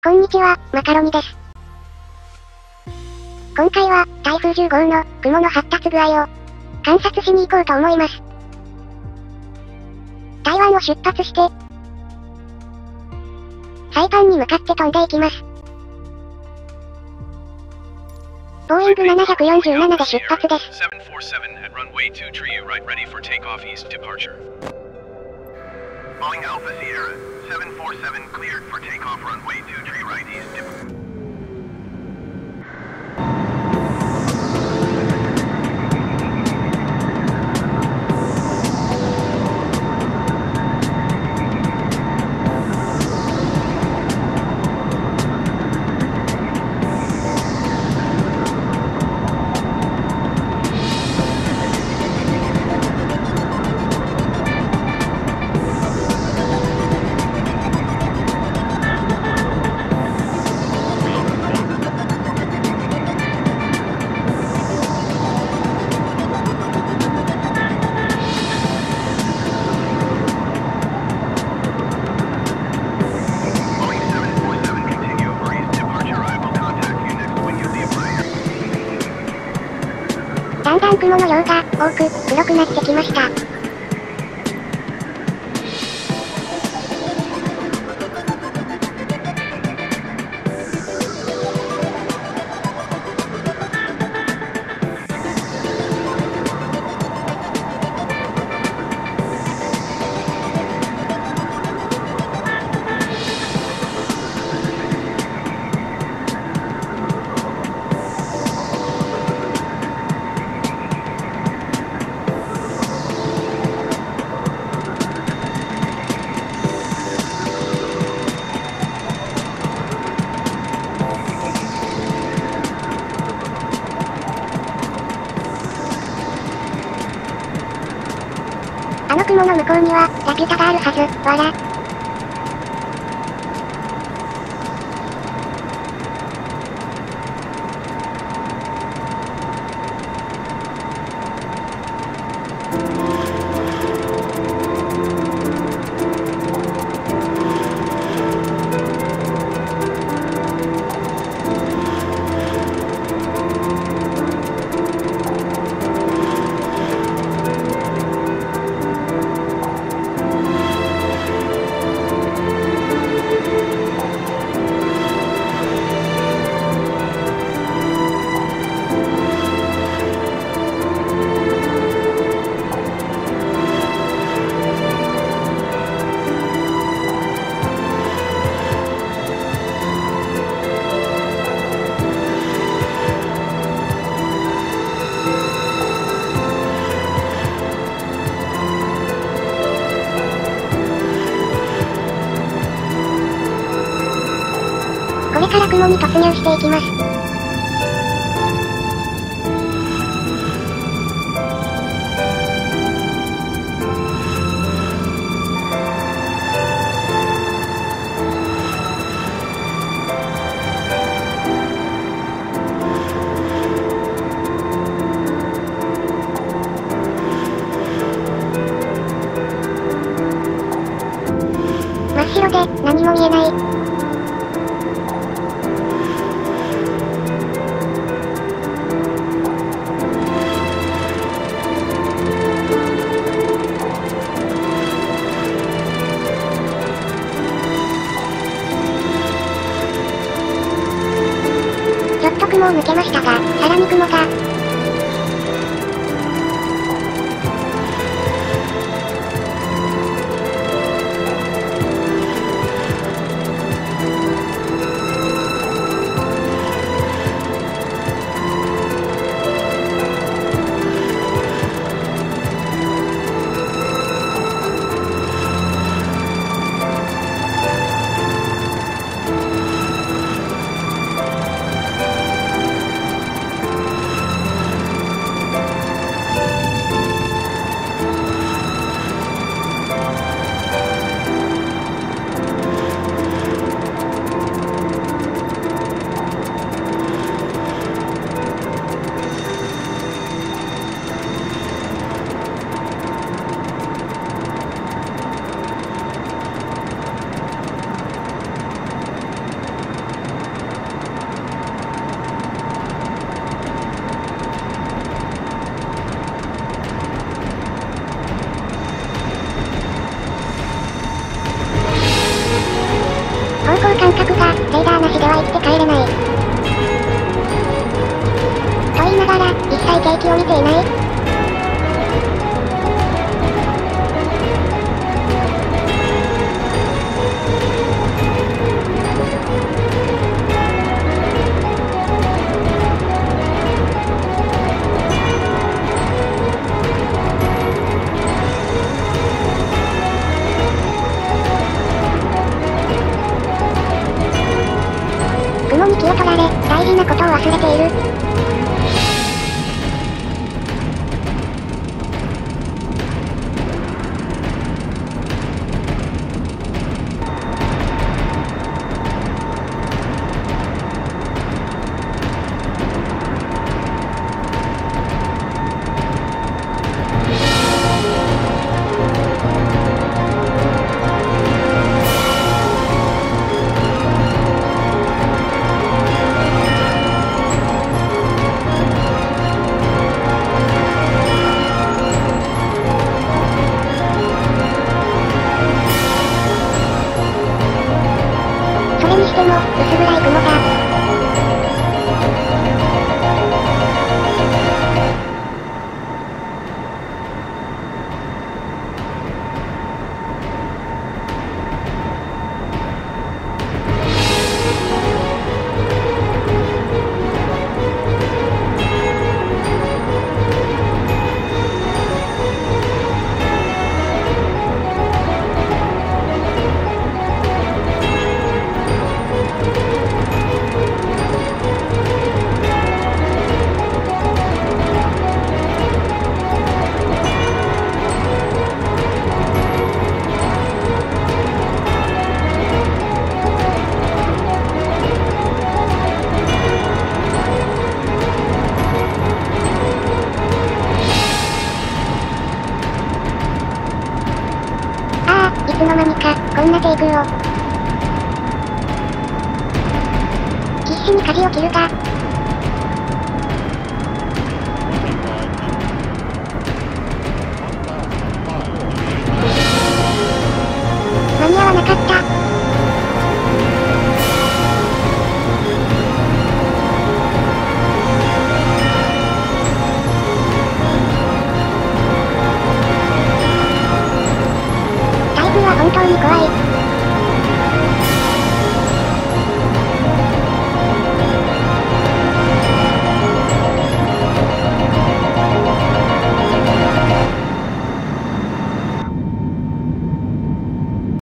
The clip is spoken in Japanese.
こんにちは、マカロニです。今回は、台風10号の雲の発達具合を観察しに行こうと思います。台湾を出発して、サイパンに向かって飛んでいきます。ボーイング747で出発です。 Boeing Alpha Sierra 747 cleared for takeoff runway 23 right east. だんだん雲の量が多く黒くなってきました。あの雲の向こうには、ラピュタがあるはず、わら。これから雲に突入していきます。真っ白で何も見えない。ちょっと雲を抜けましたが、さらに雲が。 角が、レーダーなしでは生きて帰れない。と言いながら、一切景気を見ていない。雲に気を取られ、大事なことを忘れている。それにしても、薄暗い雲だ。いつの間にか、こんなテイクを。必死に舵を切るが、